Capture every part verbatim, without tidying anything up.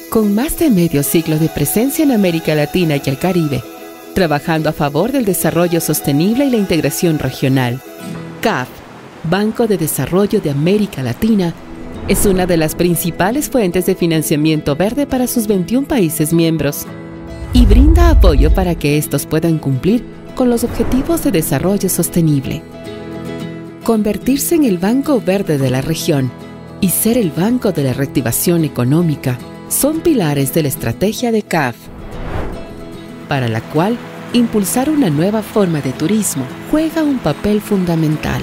Con más de medio siglo de presencia en América Latina y el Caribe, trabajando a favor del desarrollo sostenible y la integración regional, C A F, Banco de Desarrollo de América Latina, es una de las principales fuentes de financiamiento verde para sus veintiún países miembros y brinda apoyo para que estos puedan cumplir con los objetivos de desarrollo sostenible. Convertirse en el Banco Verde de la región y ser el Banco de la Reactivación Económica son pilares de la estrategia de C A F, para la cual impulsar una nueva forma de turismo juega un papel fundamental.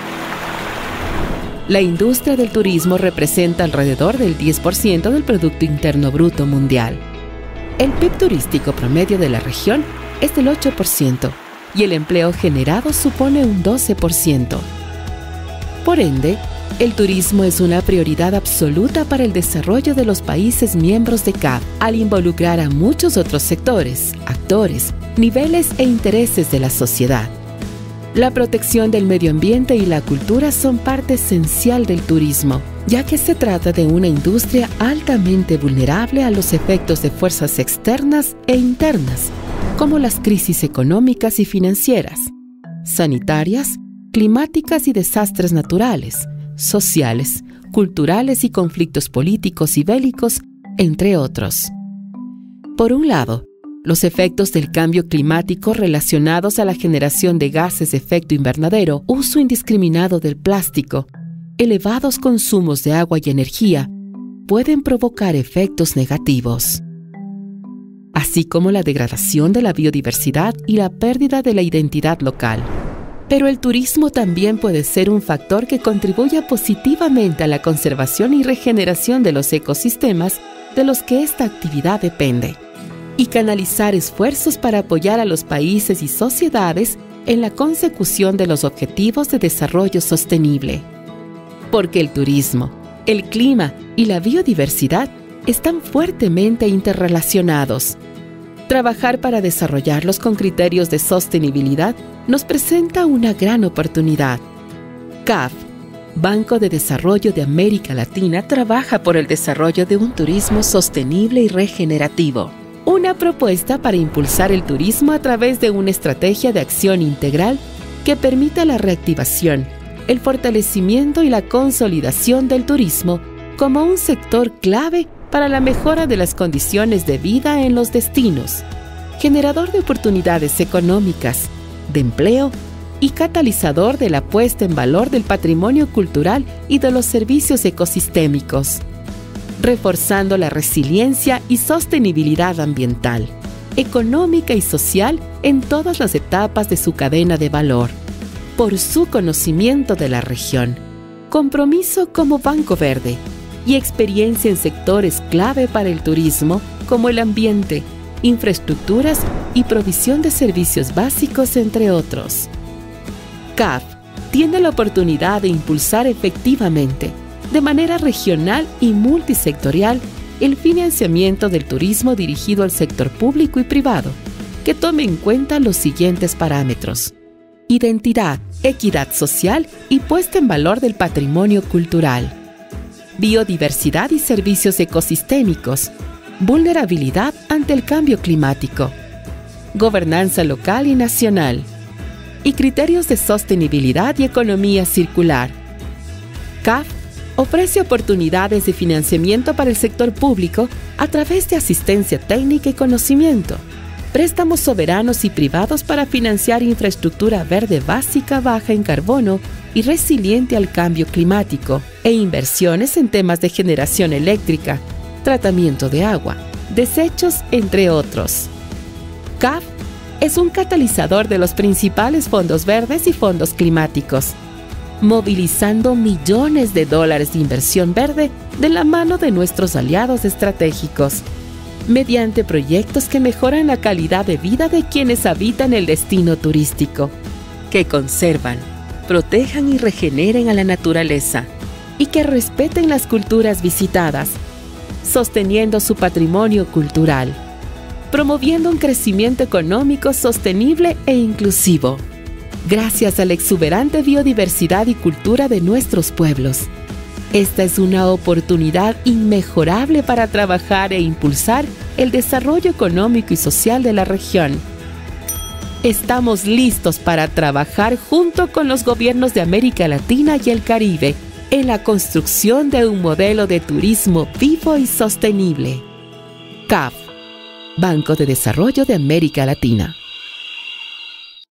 La industria del turismo representa alrededor del diez por ciento del Producto Interno Bruto mundial. El P I B turístico promedio de la región es del ocho por ciento y el empleo generado supone un doce por ciento. Por ende, el turismo es una prioridad absoluta para el desarrollo de los países miembros de C A F, al involucrar a muchos otros sectores, actores, niveles e intereses de la sociedad. La protección del medio ambiente y la cultura son parte esencial del turismo, ya que se trata de una industria altamente vulnerable a los efectos de fuerzas externas e internas, como las crisis económicas y financieras, sanitarias, climáticas y desastres naturales, sociales, culturales y conflictos políticos y bélicos, entre otros. Por un lado, los efectos del cambio climático relacionados a la generación de gases de efecto invernadero, uso indiscriminado del plástico, elevados consumos de agua y energía, pueden provocar efectos negativos, así como la degradación de la biodiversidad y la pérdida de la identidad local. Pero el turismo también puede ser un factor que contribuya positivamente a la conservación y regeneración de los ecosistemas de los que esta actividad depende, y canalizar esfuerzos para apoyar a los países y sociedades en la consecución de los objetivos de desarrollo sostenible. Porque el turismo, el clima y la biodiversidad están fuertemente interrelacionados. Trabajar para desarrollarlos con criterios de sostenibilidad nos presenta una gran oportunidad. C A F, Banco de Desarrollo de América Latina, trabaja por el desarrollo de un turismo sostenible y regenerativo. Una propuesta para impulsar el turismo a través de una estrategia de acción integral que permita la reactivación, el fortalecimiento y la consolidación del turismo como un sector clave para la mejora de las condiciones de vida en los destinos, generador de oportunidades económicas, de empleo y catalizador de la puesta en valor del patrimonio cultural y de los servicios ecosistémicos, reforzando la resiliencia y sostenibilidad ambiental, económica y social en todas las etapas de su cadena de valor, por su conocimiento de la región, compromiso como Banco Verde y experiencia en sectores clave para el turismo como el ambiente, infraestructuras y provisión de servicios básicos, entre otros. C A F tiene la oportunidad de impulsar efectivamente, de manera regional y multisectorial, el financiamiento del turismo dirigido al sector público y privado, que tome en cuenta los siguientes parámetros: identidad, equidad social y puesta en valor del patrimonio cultural, biodiversidad y servicios ecosistémicos, vulnerabilidad ante el cambio climático, gobernanza local y nacional, y criterios de sostenibilidad y economía circular. C A F ofrece oportunidades de financiamiento para el sector público a través de asistencia técnica y conocimiento, préstamos soberanos y privados para financiar infraestructura verde básica baja en carbono y resiliente al cambio climático, e inversiones en temas de generación eléctrica, tratamiento de agua, desechos, entre otros. C A F es un catalizador de los principales fondos verdes y fondos climáticos, movilizando millones de dólares de inversión verde de la mano de nuestros aliados estratégicos, mediante proyectos que mejoran la calidad de vida de quienes habitan el destino turístico, que conservan, protejan y regeneren a la naturaleza y que respeten las culturas visitadas, sosteniendo su patrimonio cultural, promoviendo un crecimiento económico sostenible e inclusivo, gracias a la exuberante biodiversidad y cultura de nuestros pueblos, Esta es una oportunidad inmejorable para trabajar e impulsar el desarrollo económico y social de la región. Estamos listos para trabajar junto con los gobiernos de América Latina y el Caribe en la construcción de un modelo de turismo vivo y sostenible. C A F, Banco de Desarrollo de América Latina.